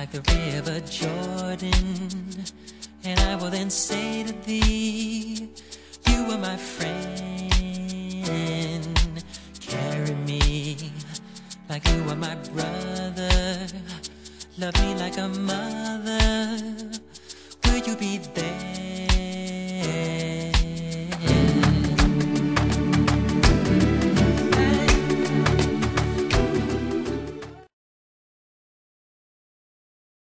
like the river Jordan. And I will then say to thee, you are my friend. Carry me like you are my brother. Love me like a mother. Will you be there?